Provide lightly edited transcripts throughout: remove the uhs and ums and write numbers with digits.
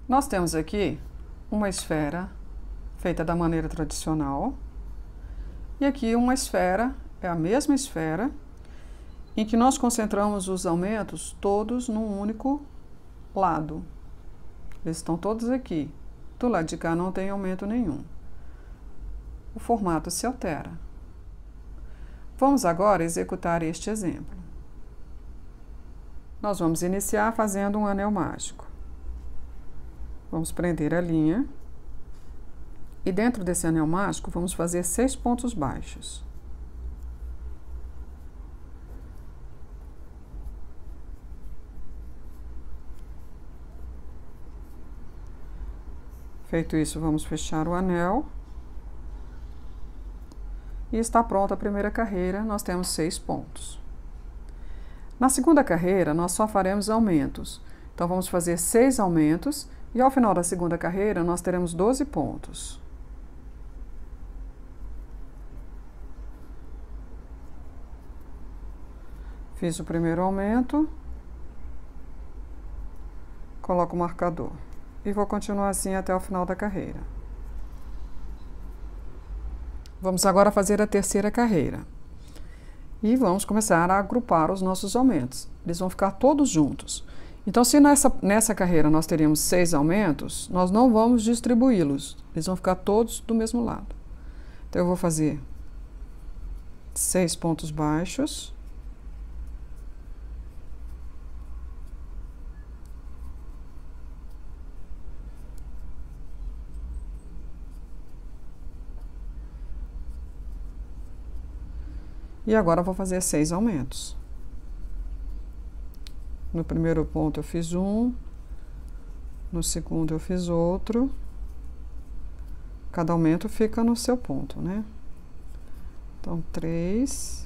Nós temos aqui uma esfera feita da maneira tradicional e aqui uma esfera, é a mesma esfera, em que nós concentramos os aumentos todos num único lado. Eles estão todos aqui. Do lado de cá não tem aumento nenhum. O formato se altera. Vamos agora executar este exemplo. Nós vamos iniciar fazendo um anel mágico. Vamos prender a linha. E dentro desse anel mágico, vamos fazer 6 pontos baixos. Feito isso, vamos fechar o anel. E está pronta a primeira carreira, nós temos 6 pontos. Na segunda carreira, nós só faremos aumentos. Então, vamos fazer 6 aumentos e ao final da segunda carreira, nós teremos 12 pontos. Fiz o primeiro aumento, coloco o marcador e vou continuar assim até o final da carreira. Vamos agora fazer a terceira carreira. E vamos começar a agrupar os nossos aumentos. Eles vão ficar todos juntos. Então, se nessa carreira nós teríamos 6 aumentos, nós não vamos distribuí-los. Eles vão ficar todos do mesmo lado. Então, eu vou fazer 6 pontos baixos. E agora eu vou fazer 6 aumentos. No primeiro ponto eu fiz um, no segundo eu fiz outro. Cada aumento fica no seu ponto, né? Então, 3.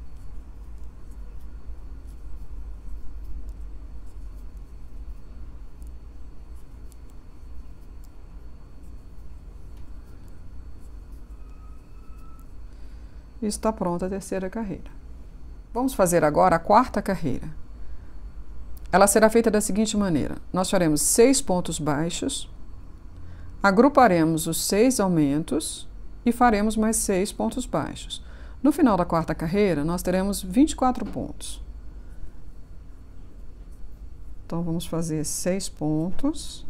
E está pronta a terceira carreira. Vamos fazer agora a quarta carreira. Ela será feita da seguinte maneira: nós faremos 6 pontos baixos, agruparemos os 6 aumentos e faremos mais 6 pontos baixos. No final da quarta carreira, nós teremos 24 pontos. Então, vamos fazer 6 pontos.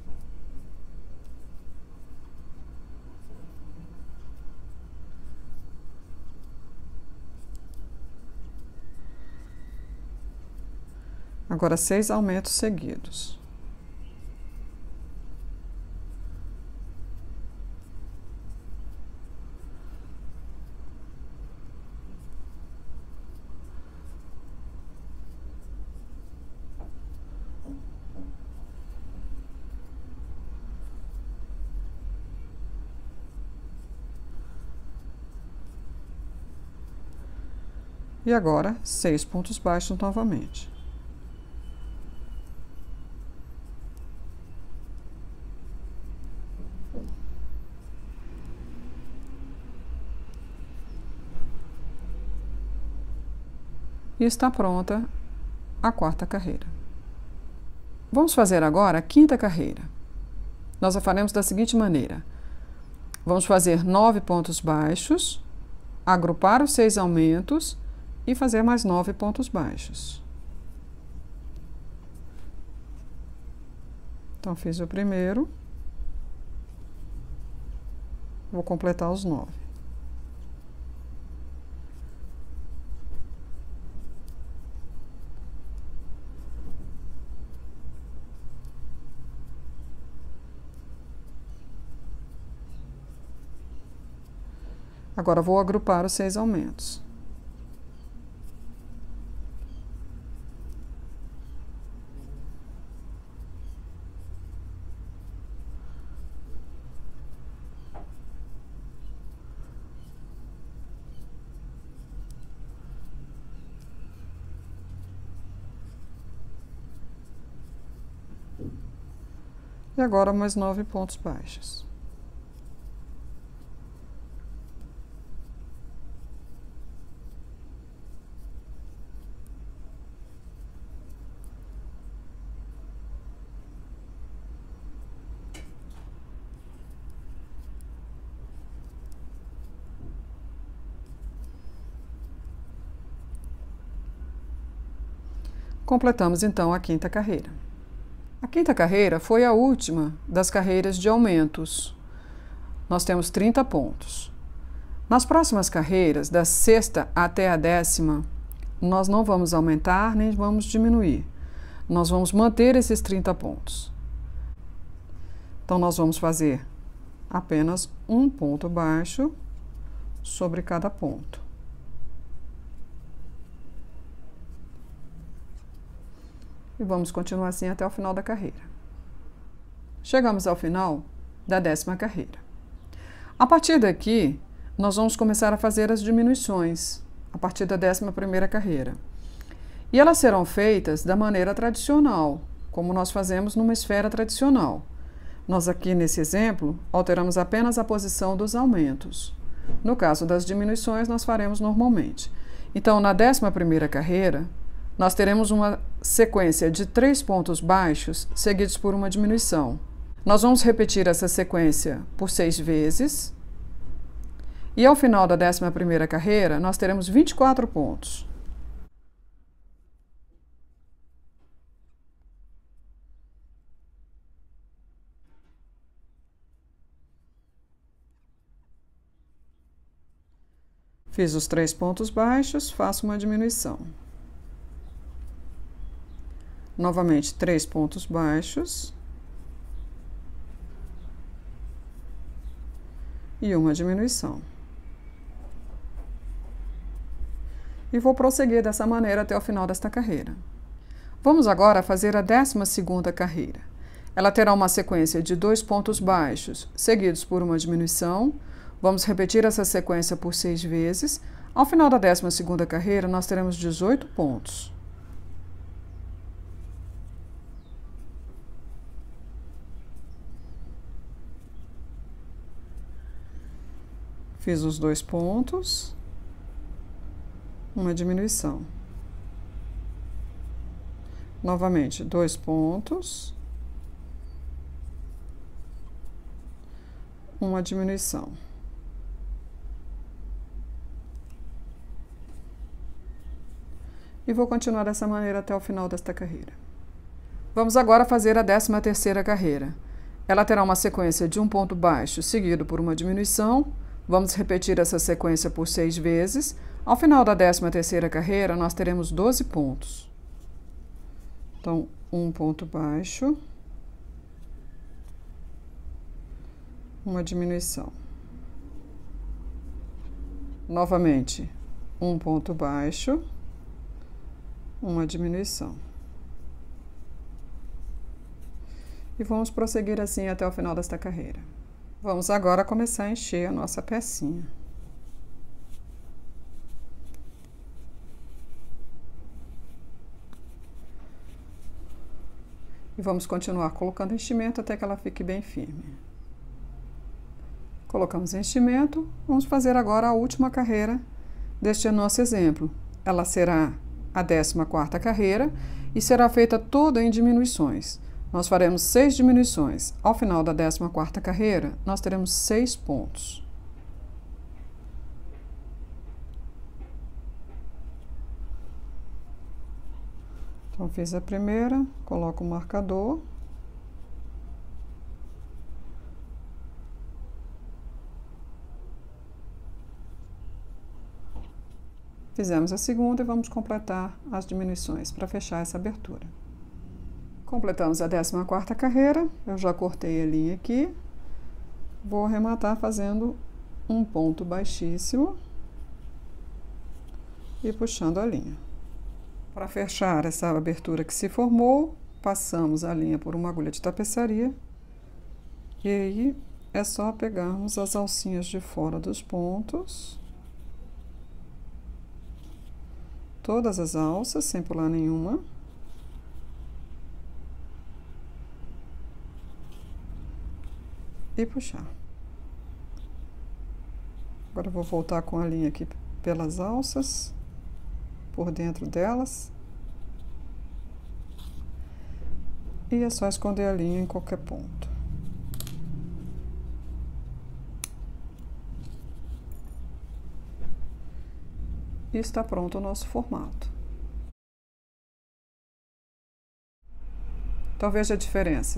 Agora, 6 aumentos seguidos. E agora, 6 pontos baixos novamente. E está pronta a quarta carreira. Vamos fazer agora a quinta carreira. Nós a faremos da seguinte maneira: vamos fazer 9 pontos baixos, agrupar os 6 aumentos e fazer mais 9 pontos baixos. Então, fiz o primeiro. Vou completar os 9. Agora, vou agrupar os 6 aumentos. E agora, mais 9 pontos baixos. completamos então a quinta carreira. A quinta carreira foi a última das carreiras de aumentos. Nós temos 30 pontos. Nas próximas carreiras, da sexta até a 10ª, nós não vamos aumentar nem vamos diminuir. Nós vamos manter esses 30 pontos. Então, nós vamos fazer apenas um ponto baixo sobre cada ponto. E vamos continuar assim até o final da carreira. Chegamos ao final da 10ª carreira. A partir daqui, nós vamos começar a fazer as diminuições, a partir da 11ª carreira. E elas serão feitas da maneira tradicional, como nós fazemos numa esfera tradicional. Nós aqui, nesse exemplo, alteramos apenas a posição dos aumentos. No caso das diminuições, nós faremos normalmente. Então, na 11ª carreira, nós teremos uma sequência de 3 pontos baixos seguidos por uma diminuição. Nós vamos repetir essa sequência por 6 vezes. E ao final da 11ª carreira, nós teremos 24 pontos. Fiz os 3 pontos baixos, faço uma diminuição. Novamente, 3 pontos baixos. E uma diminuição. E vou prosseguir dessa maneira até o final desta carreira. Vamos agora fazer a 12ª carreira. Ela terá uma sequência de 2 pontos baixos, seguidos por uma diminuição. Vamos repetir essa sequência por 6 vezes. Ao final da 12ª carreira, nós teremos 18 pontos. Fiz os 2 pontos, uma diminuição. Novamente, 2 pontos, uma diminuição. E vou continuar dessa maneira até o final desta carreira. Vamos agora fazer a 13ª carreira. Ela terá uma sequência de um ponto baixo seguido por uma diminuição. Vamos repetir essa sequência por 6 vezes. Ao final da 13ª carreira, nós teremos 12 pontos. Então, um ponto baixo, uma diminuição. Novamente, um ponto baixo, uma diminuição. E vamos prosseguir assim até o final desta carreira. Vamos agora começar a encher a nossa pecinha. E vamos continuar colocando enchimento até que ela fique bem firme. Colocamos enchimento, vamos fazer agora a última carreira deste nosso exemplo. Ela será a 14ª carreira e será feita toda em diminuições. Nós faremos 6 diminuições. Ao final da 14ª carreira, nós teremos 6 pontos. Então, fiz a primeira, coloco o marcador. Fizemos a segunda e vamos completar as diminuições para fechar essa abertura. Completamos a 14ª carreira, eu já cortei a linha aqui. Vou arrematar fazendo um ponto baixíssimo e puxando a linha. Para fechar essa abertura que se formou, passamos a linha por uma agulha de tapeçaria e aí é só pegarmos as alcinhas de fora dos pontos, todas as alças, sem pular nenhuma. E puxar. Agora eu vou voltar com a linha aqui pelas alças, por dentro delas. E é só esconder a linha em qualquer ponto. E está pronto o nosso formato. Então veja a diferença.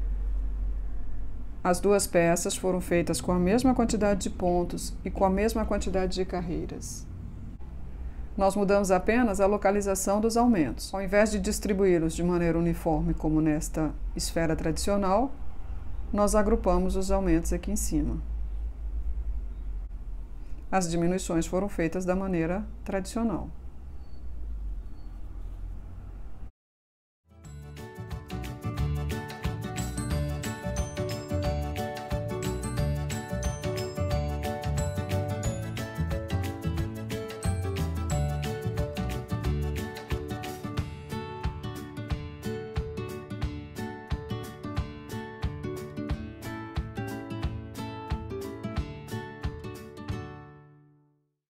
As duas peças foram feitas com a mesma quantidade de pontos e com a mesma quantidade de carreiras. Nós mudamos apenas a localização dos aumentos. Ao invés de distribuí-los de maneira uniforme, como nesta esfera tradicional, nós agrupamos os aumentos aqui em cima. As diminuições foram feitas da maneira tradicional.